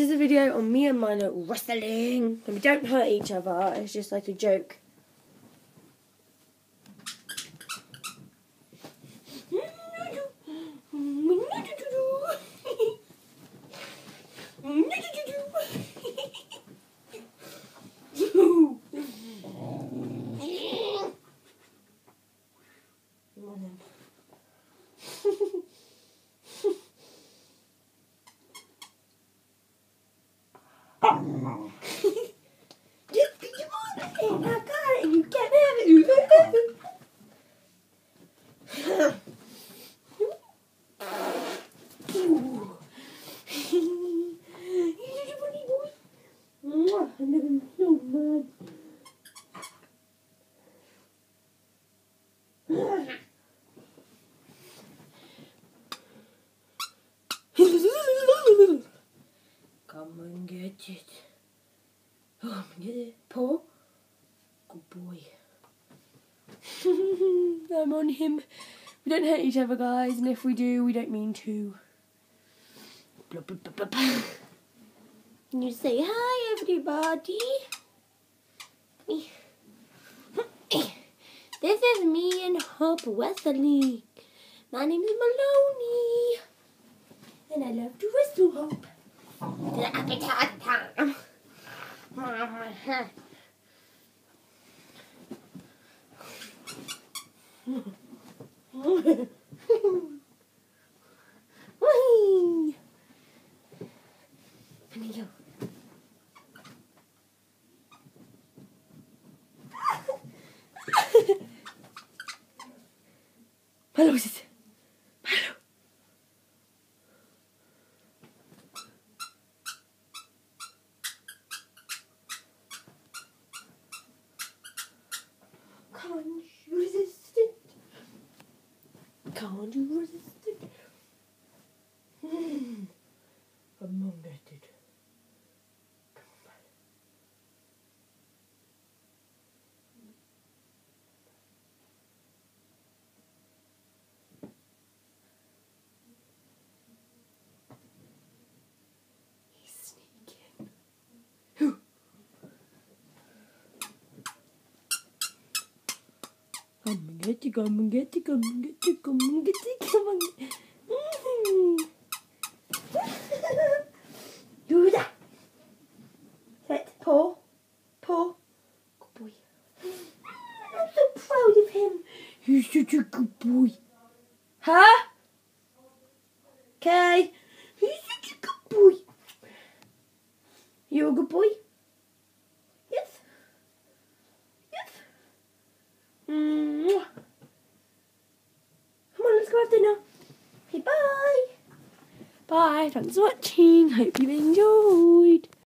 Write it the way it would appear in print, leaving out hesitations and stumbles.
is a video on me and Milo wrestling. And we don't hurt each other, it's just like a joke. Just be on it, I got it, you can't have it. I'm so mad. Come and get it. Come and get it, Paul. Good boy. I'm on him. We don't hurt each other, guys, and if we do, we don't mean to. Blah, blah, blah, blah, blah. And you say hi, everybody. This is me and Hope Wesley. My name is Maloney, and I love to wrestle Hope. Milo, what is it? Milo. Can't you resist it? Can't you resist it? I'm not getting it. Come and get it, come and get it, come and get it, come and get it, come and get it. Do that. Set, paw, paw. Good boy. I'm so proud of him. He's such a good boy. Huh? Okay. He's such a good boy. You a good boy? Yes. Yes. Mwah. Come on, let's go have dinner. Okay, bye. Bye. Thanks for watching. Hope you enjoyed.